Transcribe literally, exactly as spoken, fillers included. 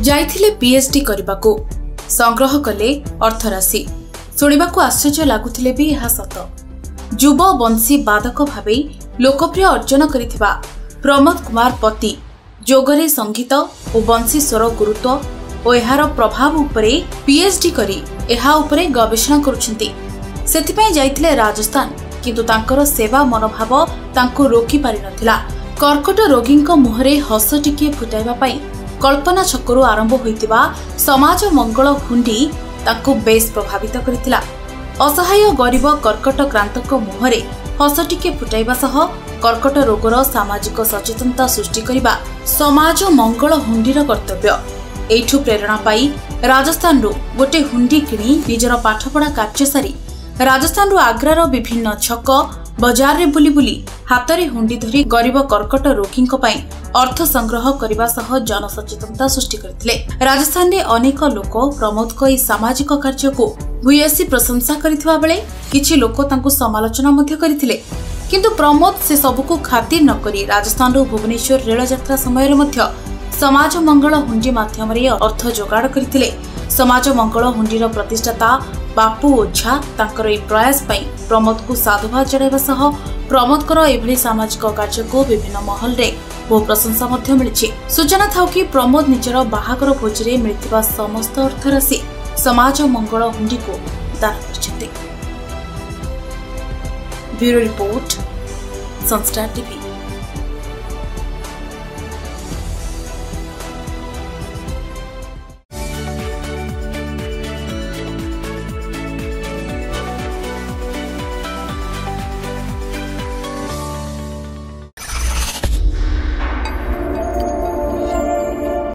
जाइथिले PhD करबाकू संग्रह कले अर्थराशि शुणिबाकू आश्चर्य लगुथिले भी यह सत। युव बंशी बादक भावे लोकप्रिय अर्जन करिथिबा प्रमोद कुमार पति जोगरे संगीत और बंशी स्वर गुरुत्व और एहार प्रभाव उपरे पीएचडी करी एहा उपरे गवेषणा करुछंती। सेथिपई जाइथिले राजस्थान, किंतु तांकर सेवा मनोभाव तांको रोकी पारि नथिला। कर्कट रोगींक मुहरे हस टिके फुटाइबा पई कल्पना छकरू आरंभ होइतिबा समाज मंगल हुंडी तांको बेस प्रभावित करितिला। असहाय गरीब कर्कटक्रांतक मुहरे हस टिके फुटाइबा सह कर्कट रोगर सामाजिक सचेतनता सृष्टि करिबा समाज मंगल हुंडीर कर्तव्य। एठु प्रेरणा पाई राजस्थान रु गोटे हुंडी किणी निजर पाठपढ़ा कार्य सारी राजस्थान रु आग्रार विभिन्न छक बजार रे बुली बुली हातरे हुंडी धरी गरीब कर्कट रोगींक पई अर्थ संग्रह करबा सह जनसचेतनता सृष्टि करथिले। राजस्थान रे अनेक लोक प्रमोद को ई सामाजिक कार्य को भूयसी प्रशंसा करिथिबा बेले किछि लोक तांको समालोचना मध्य करिथिले। किंतु प्रमोद से सबको खातिर न करी राजस्थान रु भुवनेश्वर रेल यात्रा समय मध्य समाज मंगल हुंडी माध्यम रे अर्थ जोगाड़ करथिले। समाज मंगल हुंडीर प्रतिष्ठाता बापू ओझा तांकर ए प्रयास पई प्रमोद को साधुवाद जणाइबा सह प्रमोदकर एभली सामाजिक कार्य को विभिन्न महल रे बहु प्रशंसा मध्य मिलिछि। सूचना थाउ कि प्रमोद निजर बाहागर भोज रे मिलिथिबा समस्त अर्थराशि समाज मंगल हुंडी को दान करछथि। ब्यूरो रिपोर्ट, संस्टार टीवी।